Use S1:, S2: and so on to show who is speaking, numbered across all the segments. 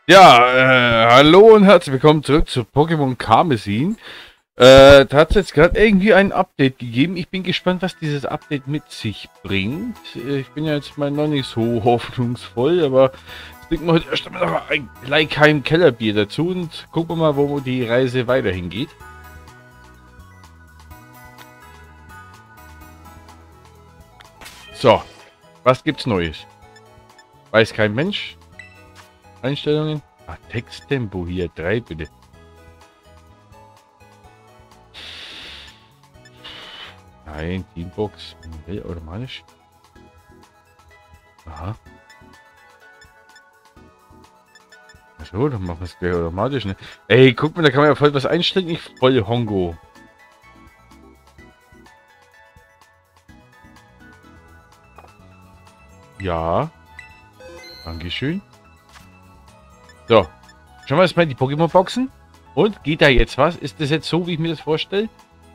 S1: Ja, hallo und herzlich willkommen zurück zu Pokémon Karmesin. Da hat es jetzt gerade irgendwie ein Update gegeben. Ich bin gespannt, was dieses Update mit sich bringt. Ich bin ja jetzt mal noch nicht so hoffnungsvoll, aber jetzt trinken wir heute erst einmal noch ein Leikheim Kellerbier dazu und gucken wir mal, wo die Reise weiterhin geht. So, was gibt's Neues? Weiß kein Mensch. Einstellungen. Ah, Texttempo hier, 3 bitte. Nein, Teambox. Automatisch. Aha. Achso, dann machen wir es gleich automatisch, ne? Ey, guck mal, da kann man ja voll was einstellen. Ich voll Hongo. Ja. Dankeschön. So. Schauen wir jetzt mal in die Pokémon-Boxen. Und geht da jetzt was? Ist das jetzt so, wie ich mir das vorstelle?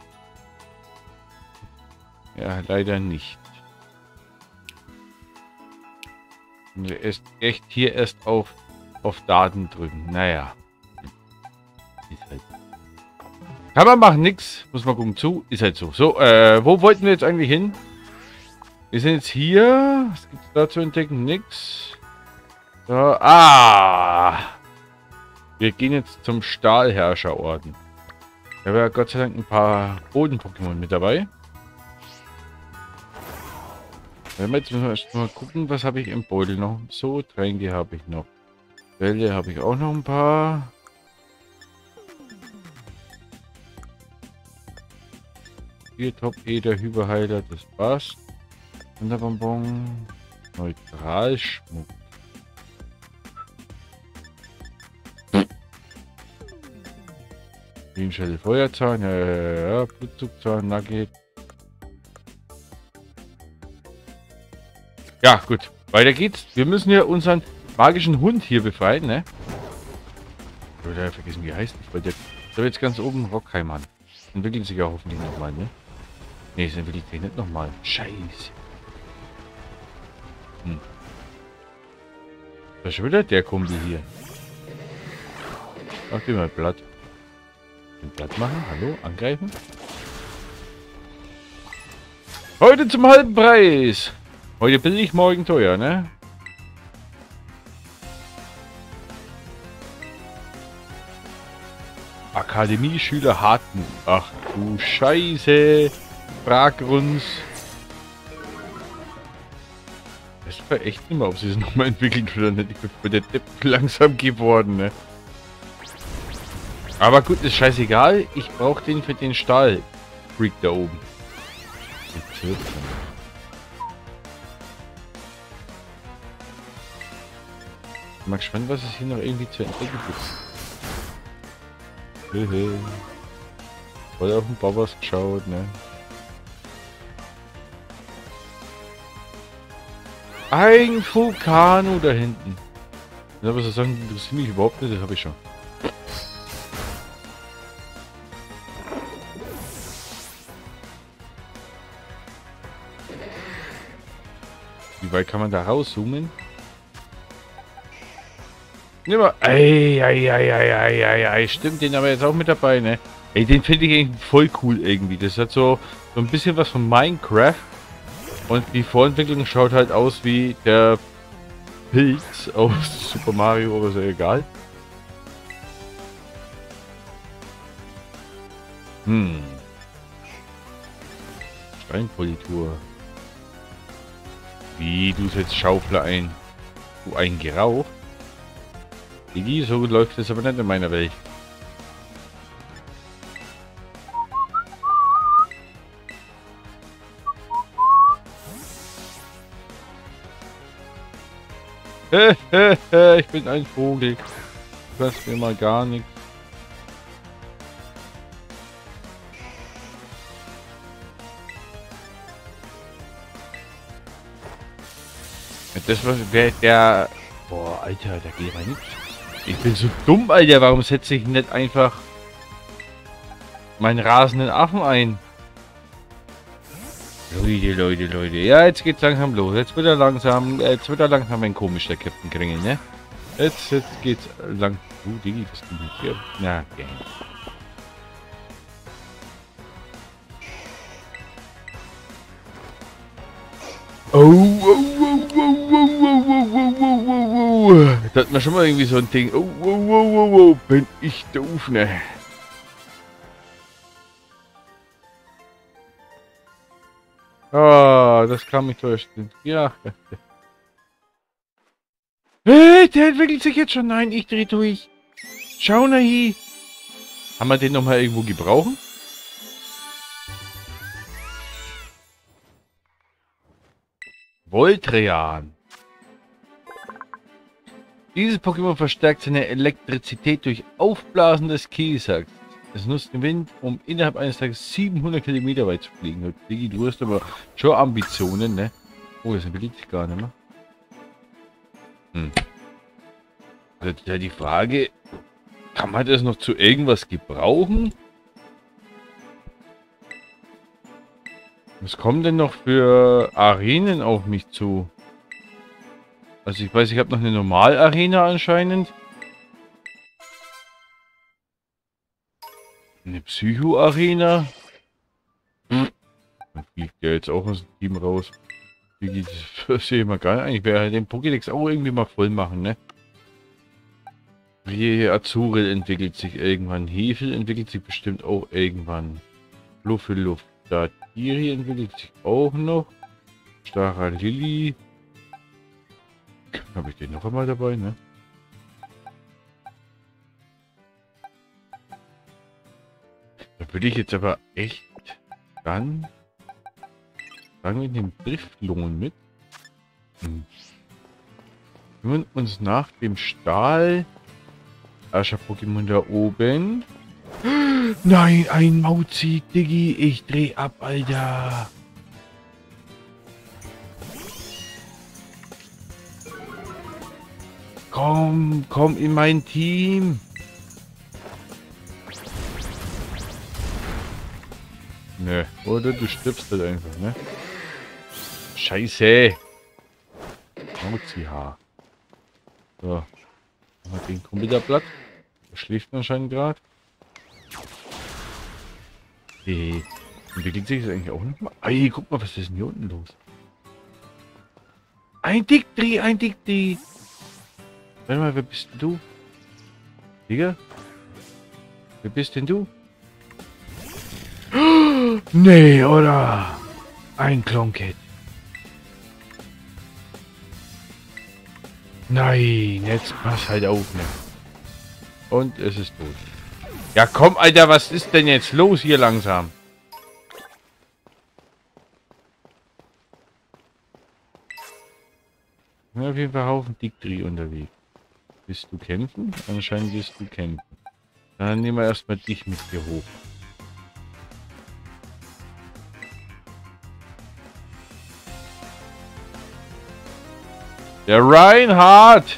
S1: Ja, leider nicht. Ist echt hier erst auf Daten drücken. Naja. Ist halt. Kann man machen, nix. Muss man gucken zu. Ist halt so. So, wo wollten wir jetzt eigentlich hin? Wir sind jetzt hier. Was gibt es da zu entdecken? Nix. So, wir gehen jetzt zum Stahlherrscherorden. Da wäre Gott sei Dank ein paar Boden-Pokémon mit dabei. Jetzt müssen wir erst mal gucken, was habe ich im Beutel noch. So, Tränke habe ich noch. Bälle habe ich auch noch ein paar. Hier Top-Eder, Hyperheiler, das passt. Wunderbonbon. Neutralschmuck. Bienenschelle, Feuerzahn, ja, Blutzugzahn, Nugget. Ja, gut. Weiter geht's. Wir müssen ja unseren magischen Hund hier befreien, ne? Ich wollte vergessen, wie er heißt. Ich wollte jetzt, da jetzt ganz oben Rockheim an. Entwickeln sich ja hoffentlich nochmal, ne? Ne, es entwickelt sich nicht nochmal. Scheiße. Was ist schon wieder der Kumpel hier? Mach dir mal Blatt. Den Blatt machen. Hallo? Angreifen? Heute zum halben Preis. Heute billig, morgen teuer, ne? Akademie-Schüler Harten. Ach du Scheiße. Frag uns. Ich weiß echt nicht mehr, ob sie es nochmal entwickelt oder nicht. Ich bin voll der Depp langsam geworden, ne? Aber gut, ist scheißegal. Ich brauche den für den Stahl-Freak da oben. Ich bin mal gespannt, was es hier noch irgendwie zu entdecken gibt. Voll auf den Babas geschaut, ne? Ein Vulkano da hinten. Ich würde so sagen, interessiert mich überhaupt nicht, das habe ich schon. Wie weit kann man da rauszoomen? Nimm mal. Ei. Stimmt, den haben wir jetzt auch mit dabei, ne? Ey, den finde ich eigentlich voll cool irgendwie. Das hat so ein bisschen was von Minecraft. Und die Vorentwicklung schaut halt aus wie der Pilz aus Super Mario, aber ist ja egal. Steinpolitur. Wie, du setzt Schaufler ein? Du ein Gerauch? Digi, so läuft es aber nicht in meiner Welt. Ich bin ein Vogel. Du hast mir mal gar nichts. Das war der. Boah, Alter, da geht mal nichts. Ich bin so dumm, Alter. Warum setze ich nicht einfach meinen rasenden Affen ein? Leute. Ja, jetzt geht's langsam los. Jetzt wird er langsam ein komisch, der Captain Kringel, ne? Jetzt geht's lang. Digi, das geht nicht hier. Na, okay. Da hat man schon mal irgendwie so ein Ding. Bin ich doof, ne? Ah, das kann mich täuschen. Ja. Hey, der entwickelt sich jetzt schon. Nein, ich dreh durch. Schau nach hier. Haben wir den nochmal irgendwo gebrauchen? Voltrean. Dieses Pokémon verstärkt seine Elektrizität durch Aufblasen des Kiesacks. Es nutzt den Wind, um innerhalb eines Tages 700 Kilometer weit zu fliegen. Digi, du hast aber schon Ambitionen, ne? Oh, das will ich gar nicht mehr. Also, ja, die Frage, kann man das noch zu irgendwas gebrauchen? Was kommen denn noch für Arenen auf mich zu? Also ich weiß, ich habe noch eine Normal-Arena anscheinend. Eine Psycho-Arena. Dann fliegt der jetzt auch aus dem Team raus. Das sehe ich mal gar nicht. Eigentlich wäre den Pokédex auch irgendwie mal voll machen, ne? Hier Azuril entwickelt sich irgendwann. Hefel entwickelt sich bestimmt auch irgendwann. Luft. Datiri entwickelt sich auch noch. Stara Lilly. Habe ich den noch einmal dabei, ne? Da würde ich jetzt aber echt dann sagen wir den Driftlohn mit. Kümmern uns nach dem Stahl Ascher-Pokémon da oben. Nein, ein Mauzi, Diggi, ich dreh ab, Alter. Komm in mein Team. Ne, oder du stirbst halt einfach, ne? Scheiße. Mauzi-Haar. So. Machen wir den Computerplatt. Der schläft anscheinend gerade. Hey. Entwickelt sich das eigentlich auch nicht mal? Ey, guck mal, was ist denn hier unten los? Ein Dickdreh. Warte mal, wer bist denn du? Digga? Wer bist denn du? Nee, oder? Ein Klonket. Nein, jetzt pass halt auf, ne? Und es ist tot. Ja komm, Alter, was ist denn jetzt los hier langsam? Ja, auf jeden Fall Haufen Dickdreh unterwegs. Bist du kämpfen? Anscheinend bist du kämpfen. Dann nehmen wir erstmal dich mit hier hoch. Der Reinhard!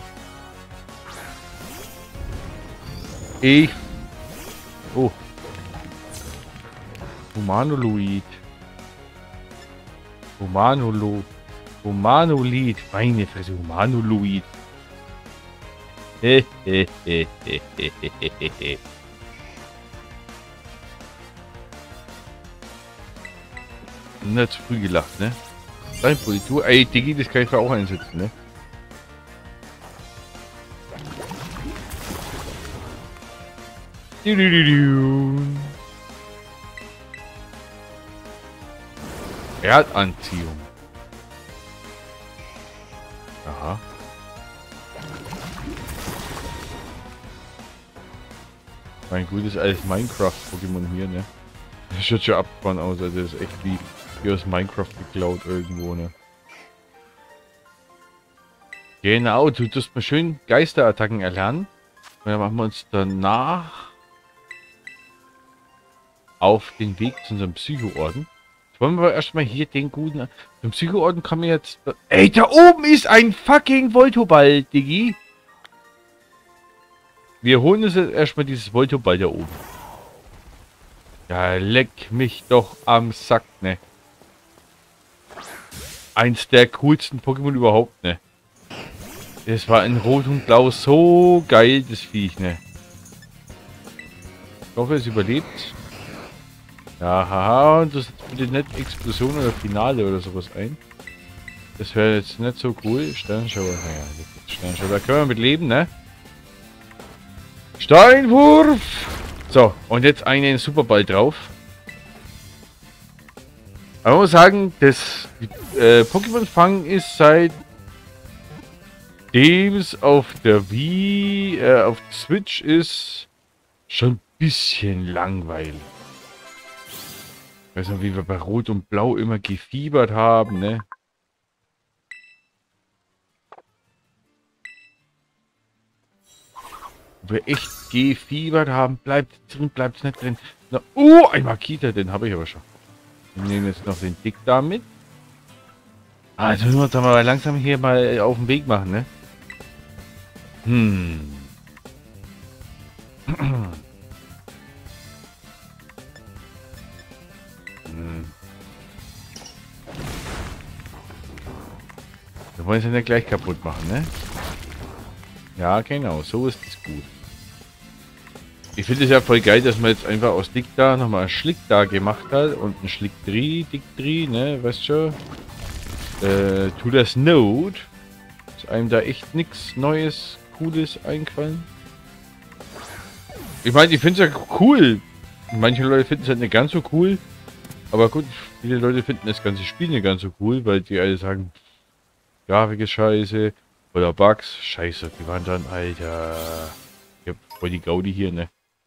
S1: Oh. Humanolid. Humanolid. Meine Fresse, Humanolid. Na, zu früh gelacht, ne? Dein Politur. Ey, Digi, das kann ich auch einsetzen, ne? Erdanziehung. Aha. Mein gutes altes Minecraft-Pokémon hier, ne? Das schaut schon abgefahren aus, also das ist echt wie aus Minecraft geklaut irgendwo, ne? Genau, du tust mal schön Geisterattacken erlernen. Und dann machen wir uns danach auf den Weg zu unserem Psycho-Orden. Jetzt wollen wir erstmal hier den guten... Zum Psycho-Orden kann man jetzt... Ey, da oben ist ein fucking Voltoball, Diggi. Wir holen uns jetzt erstmal dieses Voltoball da oben. Ja, leck mich doch am Sack, ne? Eins der coolsten Pokémon überhaupt, ne? Es war in Rot und Blau so geil, das Viech, ne? Ich hoffe, es überlebt. Ja, haha, und das bitte nicht Explosion oder Finale oder sowas ein. Das wäre jetzt nicht so cool. Sternschauer, naja, Sternschauer, da können wir mit leben, ne? Steinwurf! So, und jetzt einen Superball drauf. Aber man muss sagen, das Pokémon Fang ist seitdem es auf der Wii, auf Switch ist, schon ein bisschen langweilig. Ich weiß noch, wie wir bei Rot und Blau immer gefiebert haben, ne? Wo wir echt gefiebert haben, bleibt drin, bleibt nicht drin. Na, ein Makita, den habe ich aber schon. Wir nehmen jetzt noch den Dick da mit. Ah, jetzt müssen wir uns aber langsam hier mal auf den Weg machen, ne? Hm. Wir wollen es ja nicht gleich kaputt machen, ne? Ja, genau, so ist es gut. Ich finde es ja voll geil, dass man jetzt einfach aus Dick da nochmal einen Schlick da gemacht hat und einen Schlick Dick 3, ne, weißt schon? To das Note. Ist einem da echt nichts Neues, Cooles eingefallen. Ich meine, ich finde es ja cool. Manche Leute finden es halt nicht ganz so cool. Aber gut, viele Leute finden das ganze Spiel nicht ganz so cool, weil die alle sagen, Grafik ist scheiße. Oder Bugs. Scheiße, die waren dann, Alter. Ich hab voll die Gaudi hier, ne?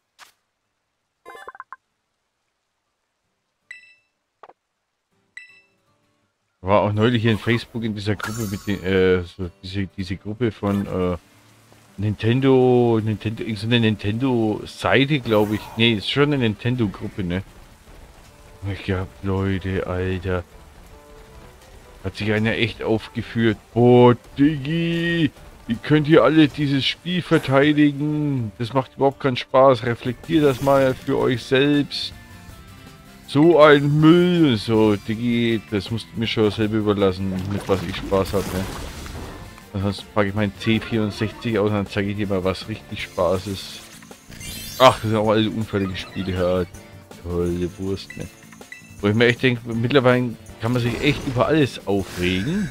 S1: War auch neulich hier in Facebook in dieser Gruppe mit den, so diese Gruppe von Nintendo, irgend so eine Nintendo-Seite, glaube ich. Ne, ist schon eine Nintendo-Gruppe, ne? Ich hab Leute, Alter. Hat sich einer echt aufgeführt. Boah, Diggi, ihr könnt hier alle dieses Spiel verteidigen. Das macht überhaupt keinen Spaß. Reflektiert das mal für euch selbst. So ein Müll. So, Diggi, das musst du mir schon selber überlassen, mit was ich Spaß habe, ne? Ansonsten packe ich meinen C64 aus und dann zeige ich dir mal, was richtig Spaß ist. Ach, das sind auch alle unfertige Spiele, ja. Tolle Wurst, ne? Wo ich mir echt denke, mittlerweile kann man sich echt über alles aufregen.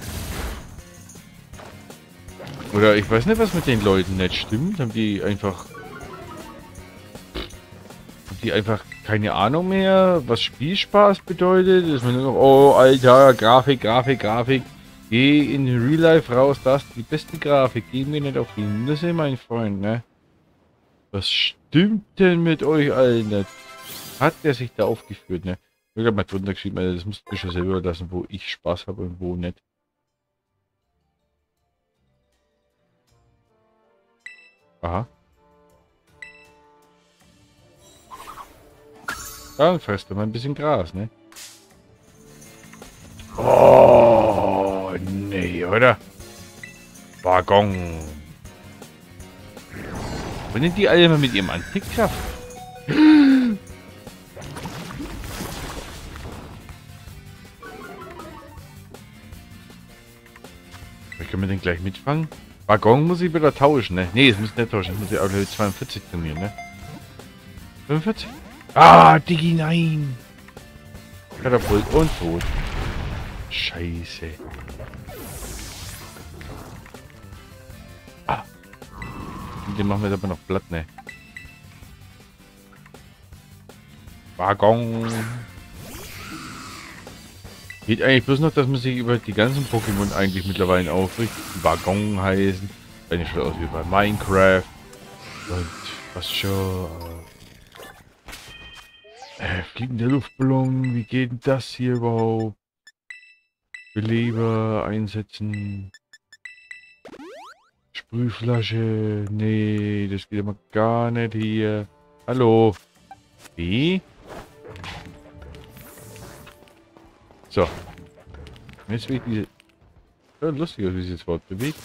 S1: Oder ich weiß nicht, was mit den Leuten nicht stimmt. Haben die einfach keine Ahnung mehr, was Spielspaß bedeutet? Dass man nur noch, oh Alter, Grafik. Geh in Real Life raus, das ist die beste Grafik. Geh mir nicht auf die Nüsse, mein Freund, ne? Was stimmt denn mit euch allen? Hat der sich da aufgeführt, ne? Ich habe mal drunter geschrieben, Alter, das musst du schon selber lassen, wo ich Spaß habe und wo nicht. Aha. Dann frisst du mal ein bisschen Gras, ne? Oh, nee, oder? Waggon. Wollen die alle mal mit ihrem Antikkraft? Wie können wir den gleich mitfangen? Waggon muss ich wieder tauschen, ne? Ne, es muss nicht tauschen. Ich muss ja auch Level 42 trainieren, ne? 45? Ah, Diggi, nein! Katapult und tot. Scheiße. Ah. Den machen wir jetzt aber noch platt, ne? Waggon. Geht eigentlich bloß noch, dass man sich über die ganzen Pokémon eigentlich mittlerweile aufregt. Waggon heißen. Eigentlich schon aus wie bei Minecraft. Und was schon. Fliegender Luftballon. Wie geht denn das hier überhaupt? Beleber einsetzen. Sprühflasche. Nee, das geht immer gar nicht hier. Hallo. Wie? So. Jetzt wird diese... Ja, lustig, wie sich das Wort bewegt.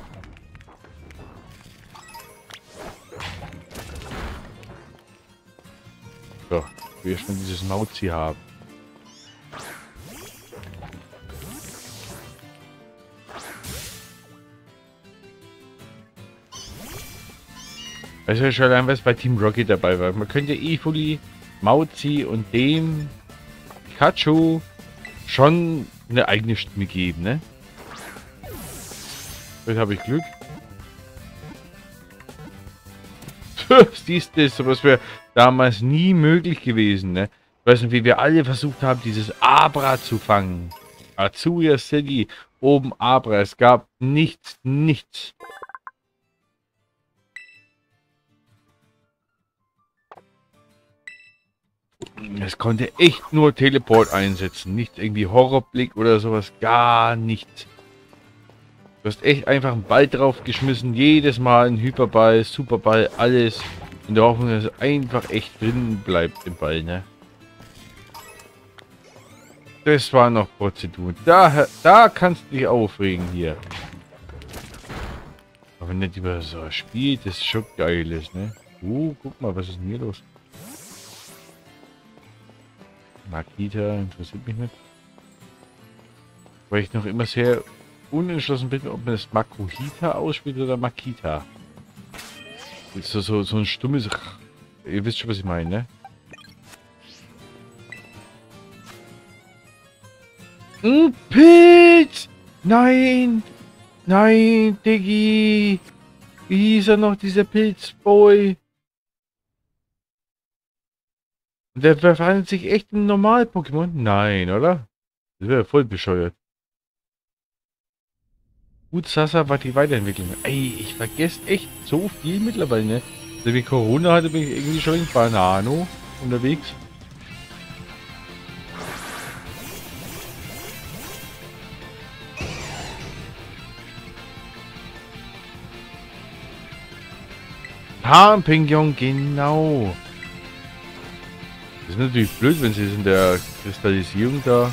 S1: So. Wir erstmal dieses Mauzi haben. Also schon allein was bei Team Rocket dabei war. Man könnte Evoli, Mauzi und dem Pikachu schon eine eigene Stimme geben, ne? Jetzt habe ich Glück. Siehst du, sowas wäre damals nie möglich gewesen, ne? Ich weiß nicht, wie wir alle versucht haben, dieses Abra zu fangen. Azuria City, oben Abra. Es gab nichts, nichts. Es konnte echt nur Teleport einsetzen. Nicht irgendwie Horrorblick oder sowas. Gar nichts. Du hast echt einfach einen Ball drauf geschmissen. Jedes Mal ein Hyperball, Superball, alles. In der Hoffnung, dass es einfach echt drin bleibt im Ball, ne? Das war noch Prozedur. Da kannst du dich aufregen hier. Aber wenn nicht über so ein Spiel, das schon geil ist, ne? Guck mal, was ist denn hier los? Makita interessiert mich nicht. Weil ich noch immer sehr unentschlossen bin, ob man das Makuhita ausspielt oder Makita. So ein stummes... Ihr wisst schon, was ich meine, ne? Ein Pilz! Nein! Nein, Diggi! Wie hieß er noch, dieser Pilzboy? Der verwandelt sich echt in Normal-Pokémon? Nein, oder? Das wäre voll bescheuert. Gut, Sasa war die Weiterentwicklung. Ey, ich vergesse echt so viel mittlerweile, ne? Also wie Corona hatte, bin ich irgendwie schon in Banano unterwegs. Harpignon, genau. Das ist natürlich blöd, wenn sie es in der Kristallisierung da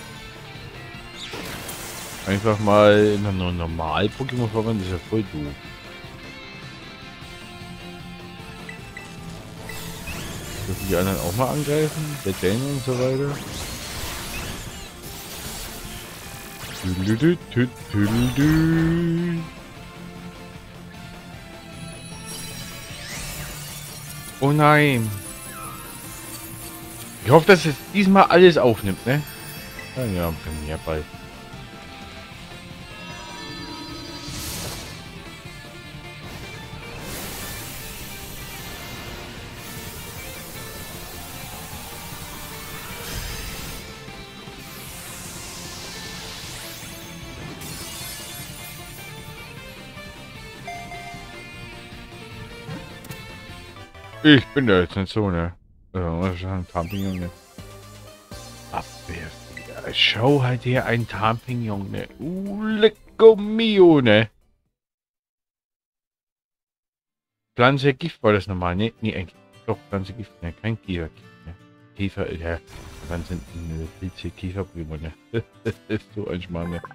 S1: einfach mal in einer Normal-Pokémon verwandeln. Das ist ja voll doof. Dürfen die anderen auch mal angreifen? Der Dan und so weiter. Oh nein. Ich hoffe, dass es diesmal alles aufnimmt, ne? Ja, ja, bald. Ich bin da jetzt nicht so, ne? Ein Tampignon, ne? Abwehr. Schau halt hier ein Tampignon, ne? Lecco mio, ne? Pflanze Gift war das normal, ne? Nee, eigentlich. Doch, Pflanze Gift, ne? Kein Käfer. Ne? Käfer, ja. Wann sind Pilze Käferprimo, ne? Das ist so ein Schmarrn, ne?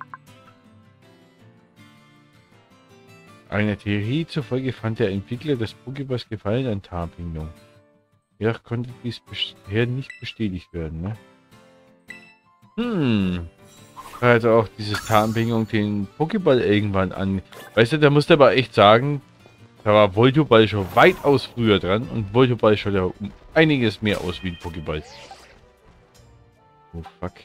S1: Einer Theorie zufolge fand der Entwickler des Pokéballs Gefallen an Tampignon. Jedoch konnte dies bisher nicht bestätigt werden, ne? Also auch dieses Tampignon den Pokéball irgendwann an. Weißt du, da musst du aber echt sagen, da war Voltoball schon weitaus früher dran und Voltoball schaut ja um einiges mehr aus wie ein Pokéball. Oh fuck.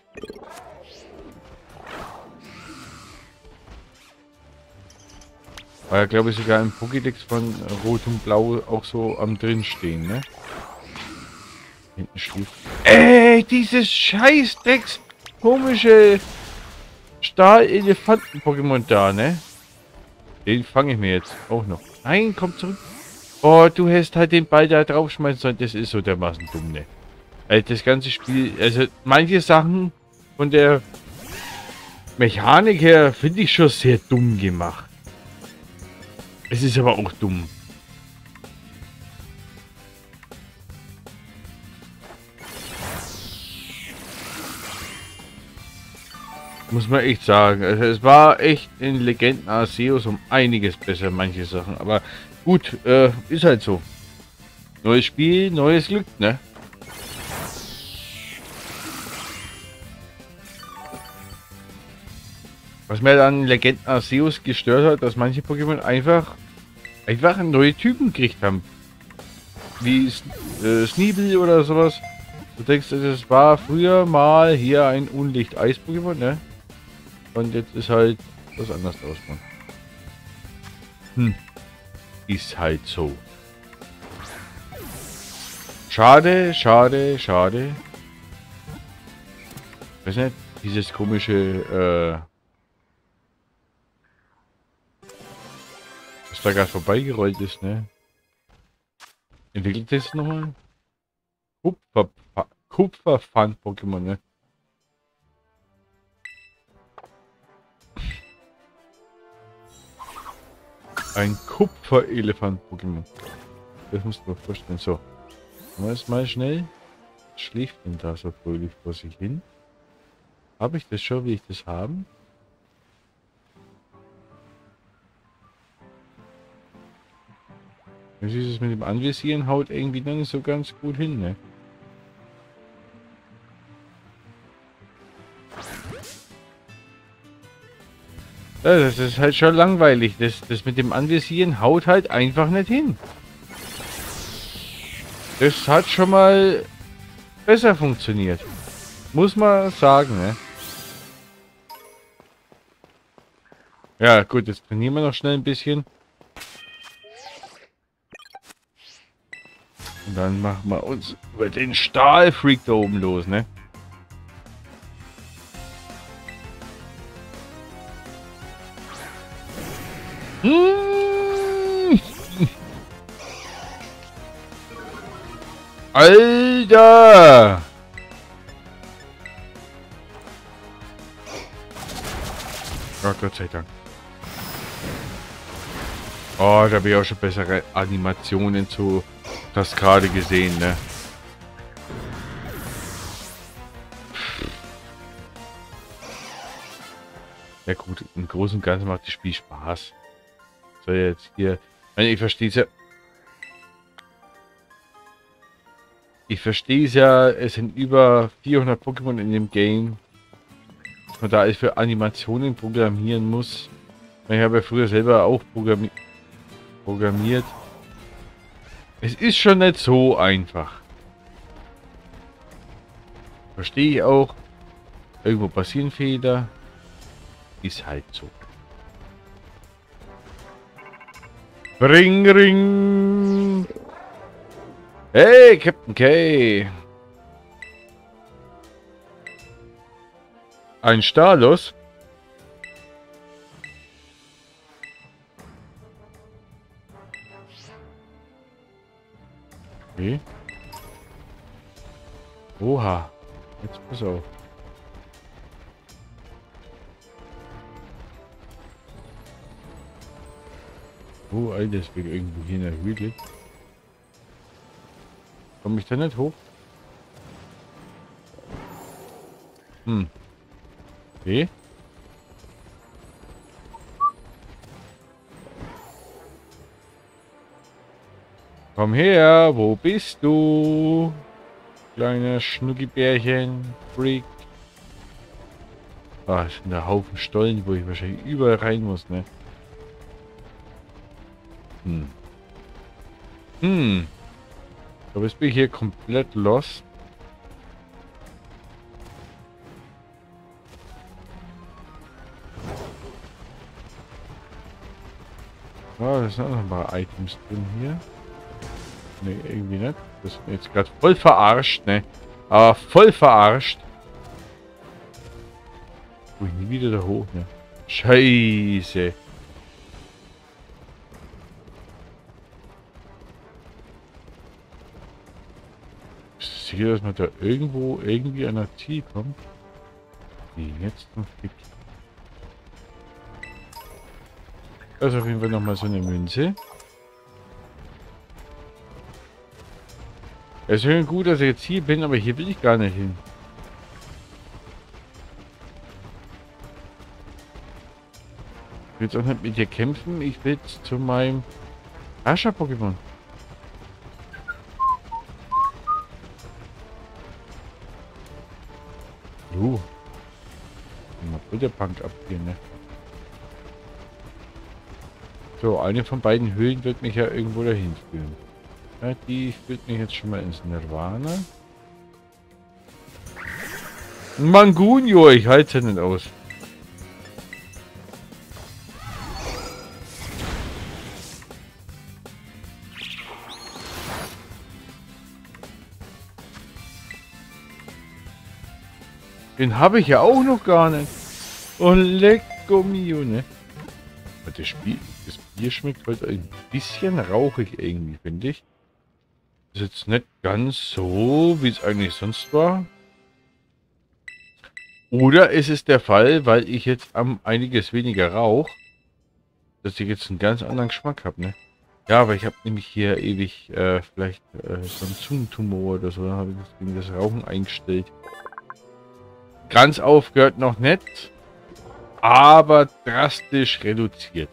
S1: War ja, glaube ich, sogar im Pokédex von Rot und Blau auch so am drin stehen, ne? Hinten steht. Ey, dieses Scheißdrecks komische Stahl-Elefanten-Pokémon da, ne? Den fange ich mir jetzt auch noch. Nein, komm zurück. Oh, du hättest halt den Ball da draufschmeißen sollen. Das ist so dermaßen dumm, ne? Also das ganze Spiel, also manche Sachen von der Mechanik her finde ich schon sehr dumm gemacht. Es ist aber auch dumm. Muss man echt sagen. Also es war echt in Legenden Arceus um einiges besser, manche Sachen. Aber gut, ist halt so. Neues Spiel, neues Glück, ne? Was mir dann Legenden Arceus gestört hat, dass manche Pokémon einfach einfach neue Typen gekriegt haben. Wie Sneebel oder sowas. Du denkst, das war früher mal hier ein Unlicht-Eis-Pokémon, ne? Und jetzt ist halt was anderes draus, Mann. Ist halt so. Schade, schade, schade. Weiß nicht, dieses komische, was da gerade vorbeigerollt ist, ne? Entwickelt das nochmal? Kupferpfand-Pokémon, ne? Ein Kupferelefant-Pokémon. Das musst du dir vorstellen. So. Mal schnell. Was schläft denn da so fröhlich vor sich hin? Habe ich das schon? Will ich das haben? Das ist es mit dem Anvisieren haut irgendwie noch nicht so ganz gut hin, ne? Ja, das ist halt schon langweilig. Das mit dem Anvisieren haut halt einfach nicht hin. Das hat schon mal besser funktioniert. Muss man sagen, ne? Ja, gut, jetzt trainieren wir noch schnell ein bisschen. Und dann machen wir uns über den Stahlfreak da oben los, ne? Alter! Oh, Gott sei Dank. Oh, da habe ich auch schon bessere Animationen zu Kaskade gesehen, ne? Ja gut, im Großen und Ganzen macht das Spiel Spaß. So jetzt hier... Ich verstehe es ja... Ich verstehe es ja, es sind über 400 Pokémon in dem Game. Dass man da für Animationen programmieren muss. Ich habe ja früher selber auch programmiert. Es ist schon nicht so einfach. Verstehe ich auch. Irgendwo passieren Fehler. Ist halt so. Ring, ring. Hey, Captain K. Ein Stalos? Okay. Oha. Jetzt pass auf. Oh, Alter, das wird irgendwo hier in der Höhle. Komme ich da nicht hoch? Okay. Komm her, wo bist du? Kleiner Schnuckibärchen, Freak. Ah, es sind da Haufen Stollen, wo ich wahrscheinlich überall rein muss, ne? Aber jetzt bin ich hier komplett lost. Ah, da sind auch noch ein paar Items drin hier. Ne, irgendwie nicht. Das ist jetzt gerade voll verarscht, ne? Aber voll verarscht. Wo ich nie wieder da hoch, ne? Scheiße. Sicher, dass man da irgendwo irgendwie an der Ziel kommt. Nee, jetzt zum Fick. Das ist auf jeden Fall nochmal so eine Münze. Es ist schön gut, dass ich jetzt hier bin, aber hier will ich gar nicht hin. Ich will jetzt auch nicht mit dir kämpfen. Ich will jetzt zu meinem Ascher-Pokémon. Mal Butterpunk ab hier, ne? So, eine von beiden Höhlen wird mich ja irgendwo dahin führen. Ja, die führt mich jetzt schon mal ins Nirvana. Mangunio, ich halte es nicht aus. Den habe ich ja auch noch gar nicht. Oh, lecco mio, ne? Das Bier schmeckt heute ein bisschen rauchig irgendwie, finde ich. Ist jetzt nicht ganz so, wie es eigentlich sonst war. Oder ist es der Fall, weil ich jetzt einiges weniger rauche, dass ich jetzt einen ganz anderen Geschmack habe, ne? Ja, aber ich habe nämlich hier ewig vielleicht so einen Zungentumor oder so, dann habe ich gegen das Rauchen eingestellt. Ganz aufgehört noch nicht, aber drastisch reduziert.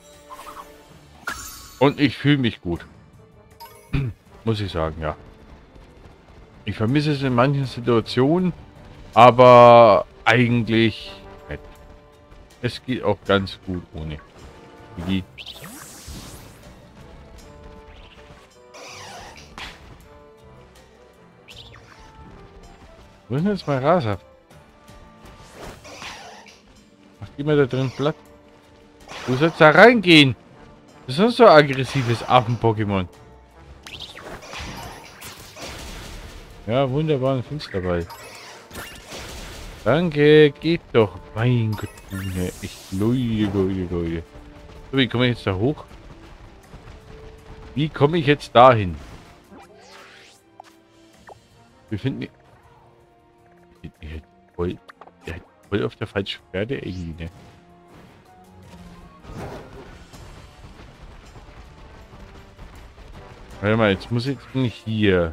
S1: Und ich fühle mich gut. Muss ich sagen, ja. Ich vermisse es in manchen Situationen, aber eigentlich nicht. Es geht auch ganz gut ohne. Wie? Wo ist denn jetzt mein Raser? Ach, gib mir da drin platt. Wo soll es da reingehen? Das ist sonst so ein aggressives Affen-Pokémon. Ja, wunderbaren Finsterball. Danke, geht doch. Mein Gott, ne, ich Leute. So, wie komme ich jetzt da hoch? Wie komme ich jetzt dahin? Wir finden die... Voll auf der falschen Pferde irgendwie, ne? Warte mal, jetzt muss ich nicht hier.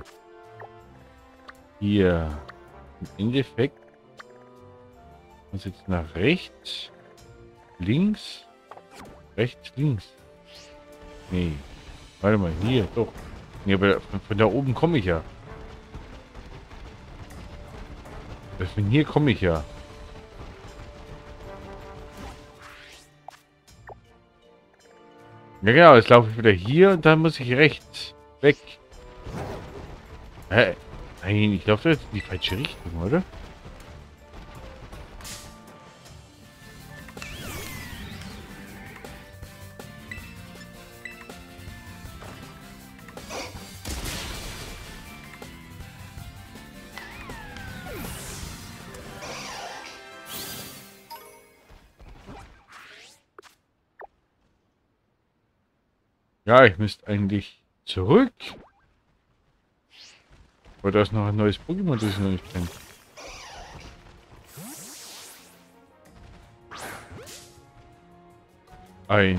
S1: Hier. Im Endeffekt muss jetzt nach rechts. Links. Rechts, links. Nee. Warte mal, hier, doch. Nee, aber von da oben komme ich ja. Von hier komme ich ja. Ja genau, jetzt laufe ich wieder hier und dann muss ich rechts weg. Nein, ich laufe jetzt in die falsche Richtung, oder? Ja, ich müsste eigentlich zurück. Aber da ist noch ein neues Pokémon, das ich noch nicht kenne. Ein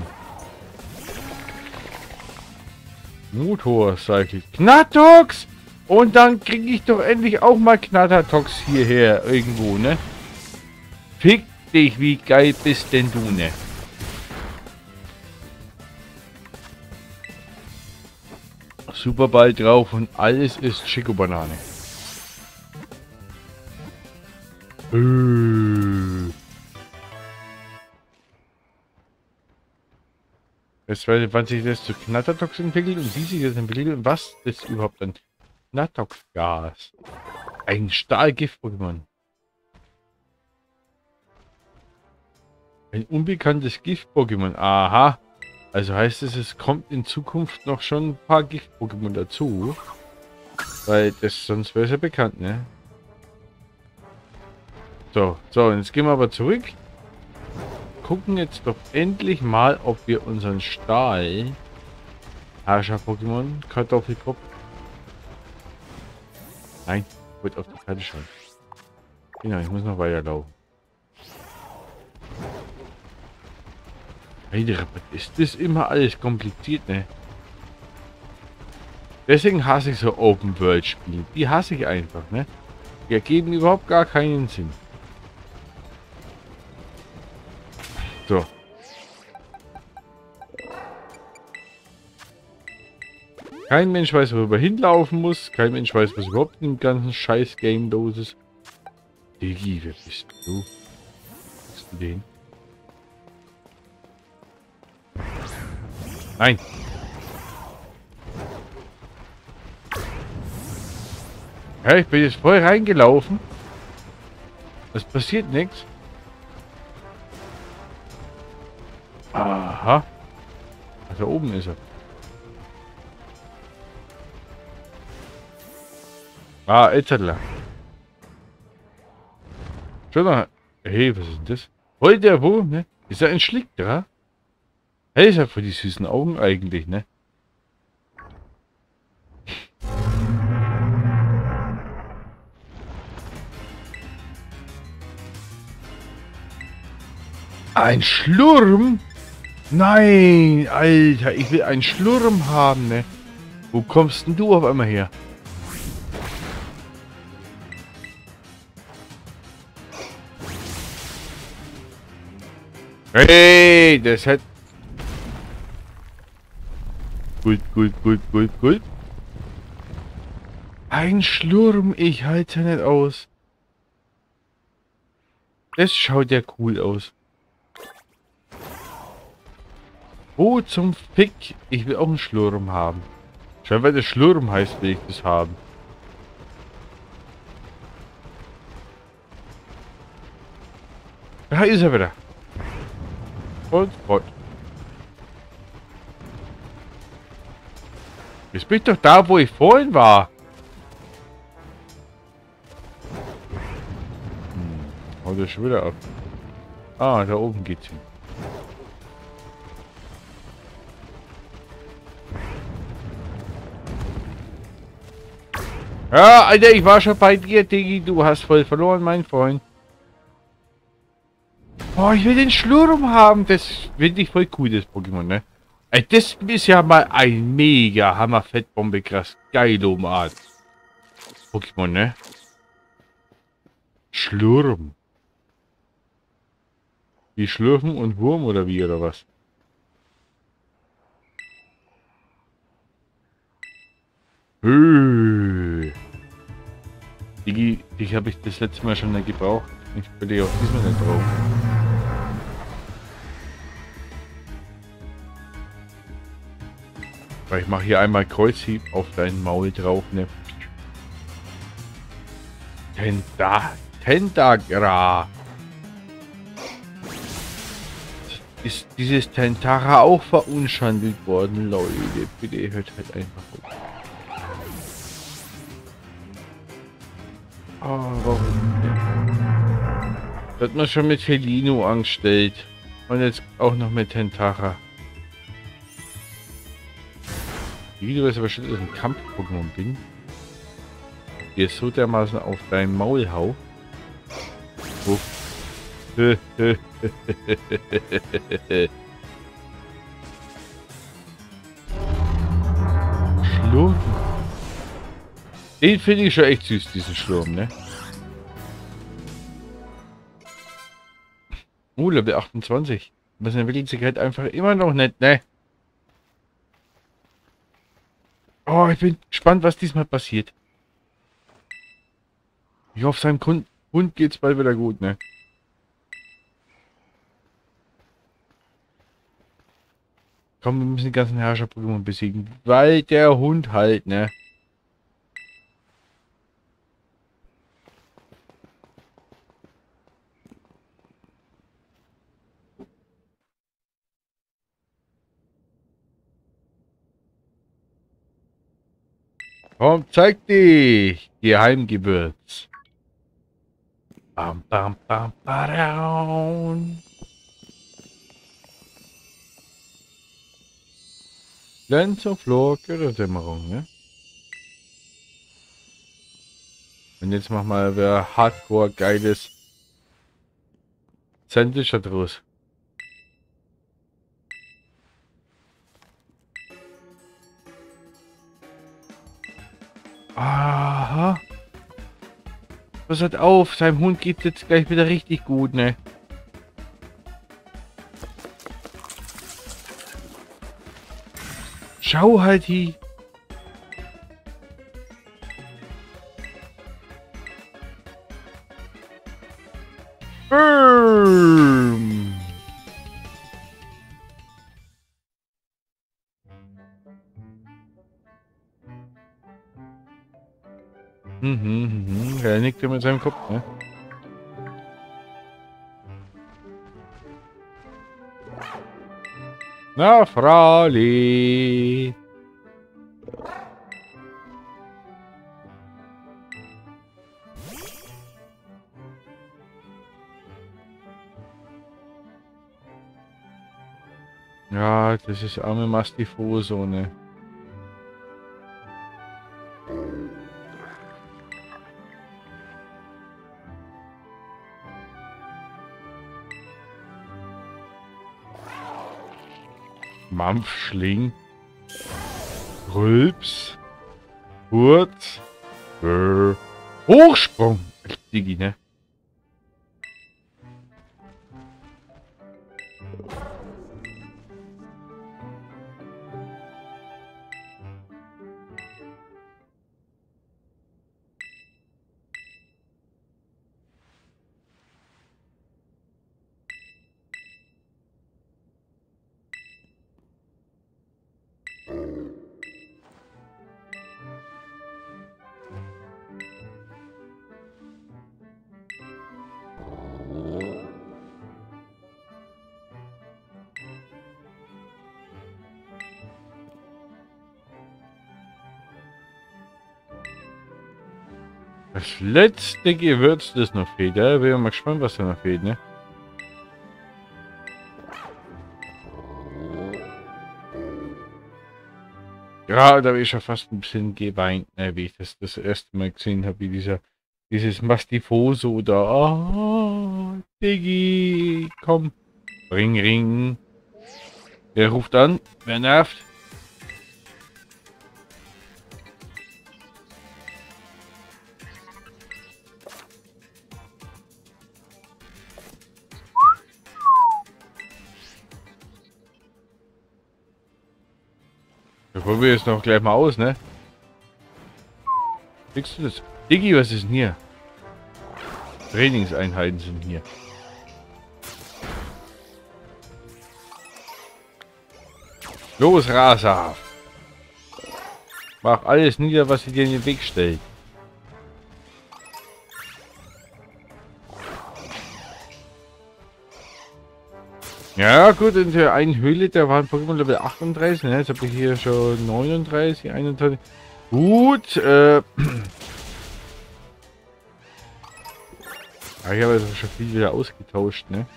S1: Motorcycle. Knattox! Und dann kriege ich doch endlich auch mal Knattertox hierher irgendwo, ne? Fick dich, wie geil bist denn du, ne? Superball drauf und alles ist Chico-Banane. Jetzt weiß ich, wann sich das zu Knattertox entwickelt und wie sich das entwickelt und was ist überhaupt ein Knattertox-Gas? Ein Stahlgift-Pokémon. Ein unbekanntes Gift-Pokémon. Aha. Also heißt es, es kommt in Zukunft noch schon ein paar Gift-Pokémon dazu. Weil das sonst wäre es ja bekannt, ne? So, und jetzt gehen wir aber zurück. Gucken jetzt doch endlich mal, ob wir unseren Stahl... Herrscher-Pokémon, Kartoffelkopf... Nein, ich wollte auf die Karte schauen. Genau, ich muss noch weiterlaufen. Ist das immer alles kompliziert, ne? Deswegen hasse ich so Open-World-Spiele. Die hasse ich einfach, ne? Die ergeben überhaupt gar keinen Sinn. So. Kein Mensch weiß, wo er hinlaufen muss. Kein Mensch weiß, was überhaupt im ganzen Scheiß-Game los ist. Digi, wer bist du? Bist du den? Nein. Ja, ich bin jetzt voll reingelaufen. Es passiert nichts. Aha. Da oben ist er. Ah, Etala. Schon noch. Hey, was ist denn das? Voll der Wurm, ne? Ist er ein Schlickdra? Hey, ist ja für die süßen Augen eigentlich, ne? Ein Schlurm? Nein, Alter, ich will einen Schlurm haben, ne? Wo kommst denn du auf einmal her? Hey, das hat... Gut, gut, gut, gut, gut. Ein Schlurm, ich halte nicht aus. Das schaut ja cool aus. Wo zum Fick? Ich will auch einen Schlurm haben. Schau, weil das Schlurm heißt, will ich das haben. Da ist er wieder. Und fort. Jetzt bin ich doch da, wo ich vorhin war. Haut er schon wieder ab. Ah, da oben geht's hin. Ja, Alter, ich war schon bei dir, Diggi. Du hast voll verloren, mein Freund. Oh, ich will den Schlurm haben. Das finde ich voll cool, das Pokémon, ne? Ey, das ist ja mal ein mega Hammer-Fettbombe, krass. Geilo, Art. Pokémon, ne? Schlurm. Wie Schlürfen und Wurm oder wie, oder was? Digi, dich habe ich das letzte Mal schon nicht gebraucht. Ich bin dir auch diesmal nicht drauf. Weil ich mache hier einmal Kreuzhieb auf dein Maul drauf, ne? Tentagra. Ist dieses Tentara auch verunschandelt worden, Leute? Bitte hört halt einfach auf. Oh, warum? Das hat man schon mit Helino angestellt. Und jetzt auch noch mit Tentara. Wie du weißt aber schon, dass ich ein Kampf-Pokémon bin. Dir so dermaßen auf dein Maul hau. Oh. Schlurm. Den finde ich schon echt süß, diesen Schlurm, ne? Level 28. Das entwickelt sich halt einfach immer noch nicht, ne? Oh, ich bin gespannt, was diesmal passiert. Ich hoffe, seinem Hund geht's bald wieder gut, ne? Komm, wir müssen die ganzen Herrscher-Pokémon besiegen. Weil der Hund halt, ne? Komm, zeig dich! Geheimgewürz. Bam, bam, bam, bam. Glänz auf Flor, Dämmerung, ne? Und jetzt mach mal wer Hardcore geiles Sandwich da draus. Aha. Pass halt auf, seinem Hund geht jetzt gleich wieder richtig gut, ne? Schau halt hier. Er nickt mit seinem Kopf, ne? Na, Frali. Ja, das ist arme Mastifoso, ne? Mampfschling. Rülps. Kurz. Hochsprung. Digi, ne? Das letzte Gewürz, das noch fehlt. Ja, bin mal gespannt, was da noch fehlt, ne? Ja, da habe ich schon fast ein bisschen geweint, ne, wie ich das erste Mal gesehen habe, wie dieses Mastifoso da. Ah, Diggi, komm. Ring, ring. Wer ruft an? Wer nervt? Wir probieren es noch gleich mal aus, ne? Kriegst du das? Diggi, was ist denn hier? Trainingseinheiten sind hier. Los, Rasa! Mach alles nieder, was sie dir in den Weg stellt. Ja gut, in der einen Höhle, da waren Pokémon Level 38, ne? Jetzt habe ich hier schon 39, 21. Gut, ja, ich habe also schon viel wieder ausgetauscht, ne?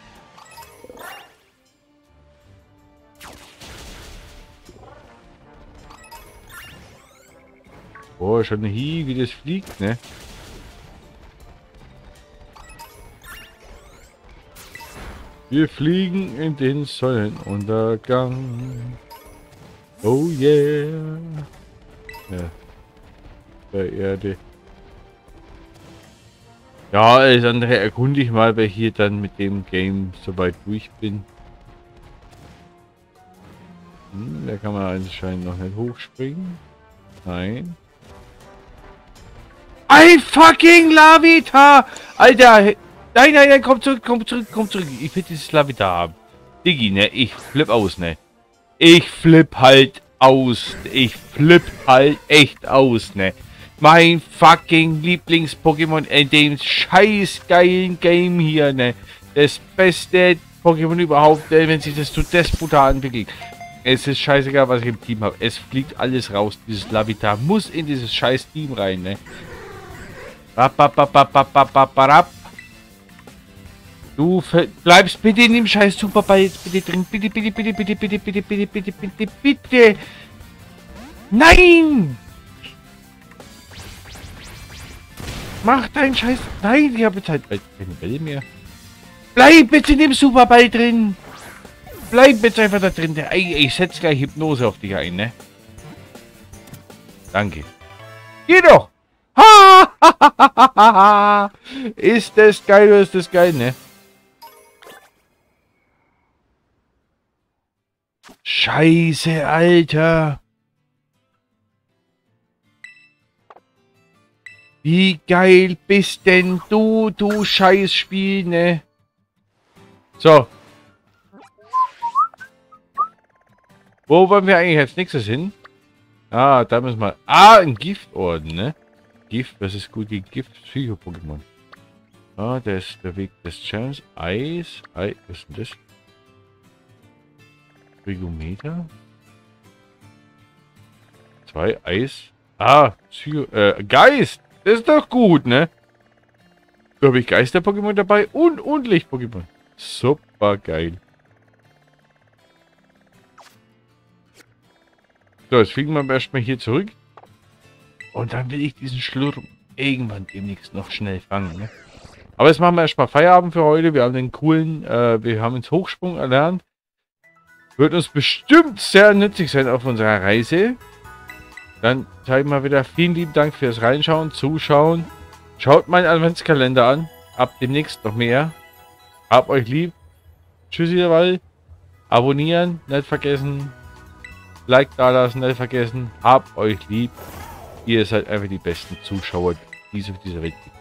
S1: Oh, schon hier, wie das fliegt, ne? Wir fliegen in den Sonnenuntergang. Oh yeah. Ja. Bei Erde. Ja, alles andere erkunde ich mal, weil ich hier dann mit dem Game soweit durch bin. Da kann man anscheinend noch nicht hochspringen. Nein. Ein fucking Lavita! Alter! Nein, nein, nein, komm zurück, komm zurück, komm zurück. Ich will dieses Lavita haben. Diggi, ne? Ich flipp aus, ne? Ich flipp halt aus. Ich flipp halt echt aus, ne? Mein fucking Lieblings-Pokémon in dem scheiß geilen Game hier, ne? Das beste Pokémon überhaupt, wenn sich das zu Despotar entwickelt. Es ist scheißegal, was ich im Team habe. Es fliegt alles raus. Dieses Lavita muss in dieses scheiß Team rein, ne? Du bleibst bitte in dem scheiß Superball jetzt bitte drin. Bitte, bitte, bitte, bitte, bitte, bitte, bitte, bitte, bitte, bitte. Nein! Mach deinen Scheiß. Nein, ich habe jetzt halt keine Bälle mehr. Bleib bitte in dem Superball drin. Bleib jetzt einfach da drin. Ich setze gleich Hypnose auf dich ein, ne? Danke. Geh doch! Ha! Ist das geil oder ist das geil, ne? Scheiße, Alter. Wie geil bist denn du, du Scheißspiel, ne? So. Wo wollen wir eigentlich als nächstes hin? Ah, da müssen wir... Ah, ein Giftorden, ne? Gift, was ist gut gegen Gift? Psycho-Pokémon. Ah, der ist der Weg des Chance. Eis. Was ist denn das? Trigometer. 2 Eis. Ah, Geist. Das ist doch gut, ne? Da habe ich Geister-Pokémon dabei und Licht-Pokémon. Super geil. So, jetzt fliegen wir erstmal hier zurück. Und dann will ich diesen Schlurm irgendwann demnächst noch schnell fangen, ne? Aber jetzt machen wir erstmal Feierabend für heute. Wir haben den coolen, wir haben uns Hochsprung erlernt. Wird uns bestimmt sehr nützlich sein auf unserer Reise. Dann sage ich mal wieder vielen lieben Dank fürs Reinschauen, Zuschauen. Schaut meinen Adventskalender an. Ab demnächst noch mehr. Hab euch lieb. Tschüssi dabei. Abonnieren, nicht vergessen. Like da lassen, nicht vergessen. Hab euch lieb. Ihr seid einfach die besten Zuschauer, die es auf dieser Welt gibt.